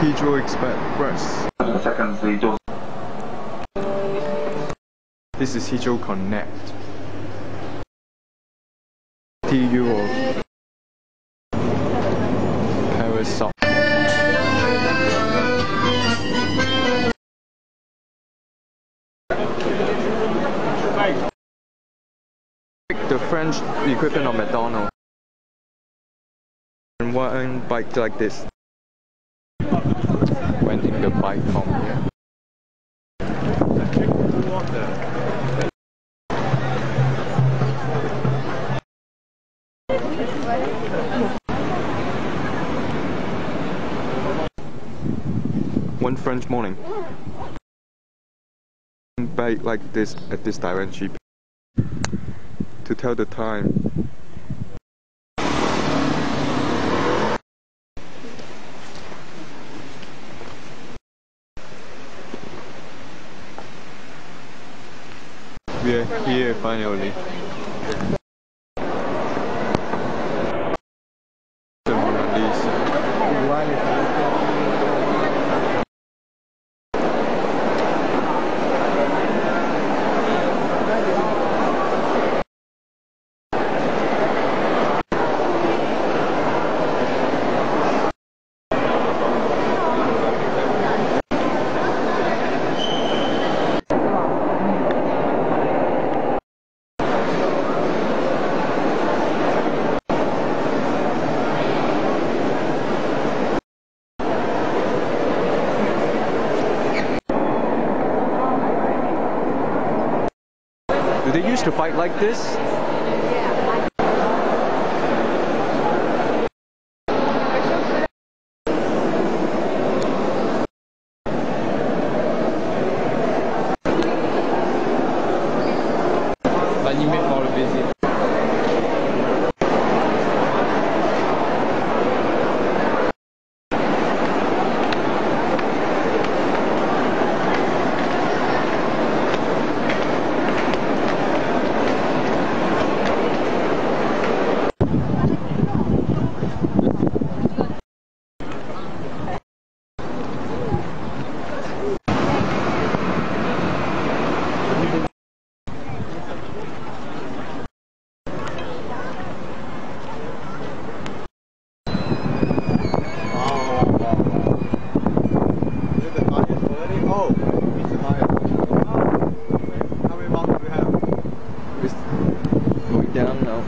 Heathrow Express. This is Heathrow Connect. TU of Paris. The French equivalent of McDonald's. And one bike like this. Renting the bike from here. One French morning. Bike like this at this direction to tell the time. We are here finally. The Mona Lisa. Do they used to fight like this? Animé par le baiser. Down now.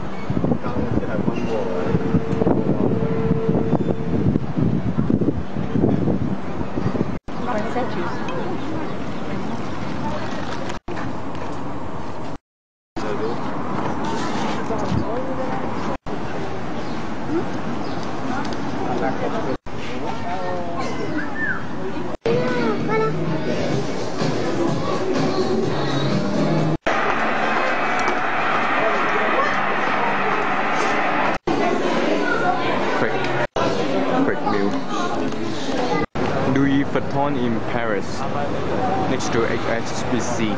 Quick meal. Louis Vuitton in Paris, next to HSBC.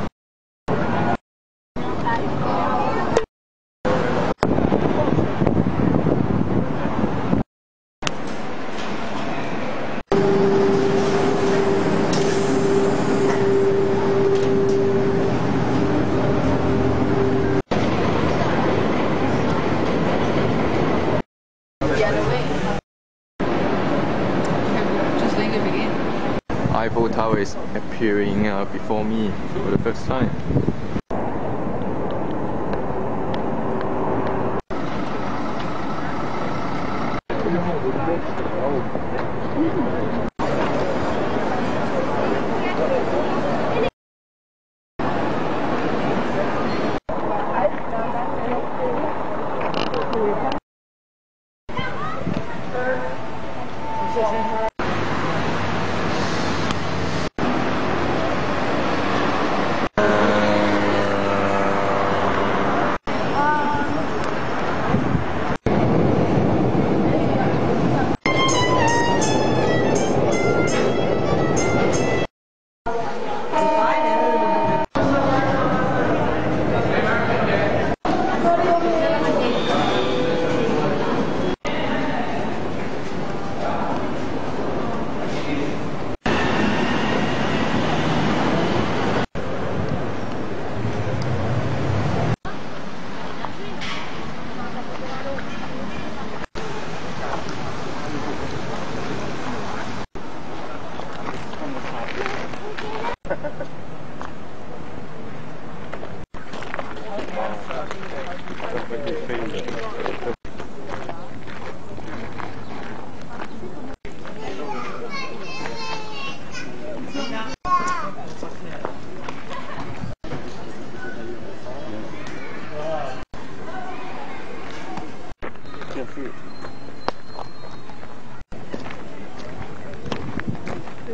Eiffel Tower is appearing before me for the first time.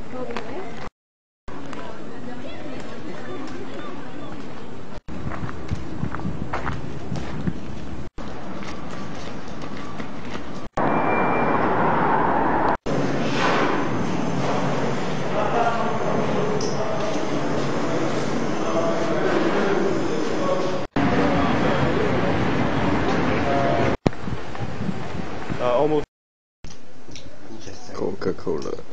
Almost Coca-Cola.